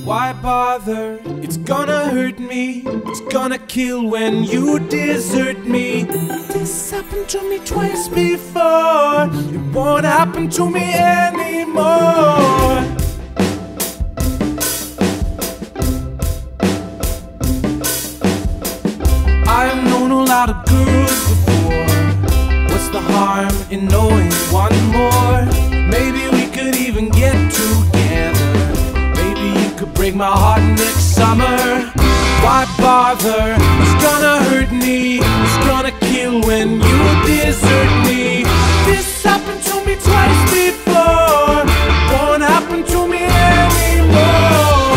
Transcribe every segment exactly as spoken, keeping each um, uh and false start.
Why bother? It's gonna hurt me. It's gonna kill when you desert me. This happened to me twice before. It won't happen to me anymore. I've known a lot of girls before. What's the harm in knowing one more? Maybe we could even get together. Maybe you could break my heart next summer. Why bother? It's gonna hurt me. It's gonna kill when you desert me. This happened to me twice before. It won't happen to me anymore.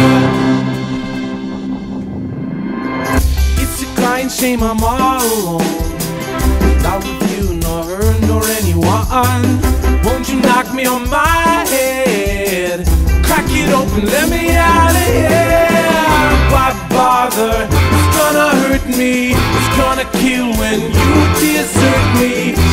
It's a crying shame I'm all alone, not with you, nor her, nor anyone. Won't you knock me on my head? Crack it open, let me out of here. Why bother? It's gonna hurt me. It's gonna kill when you desert me.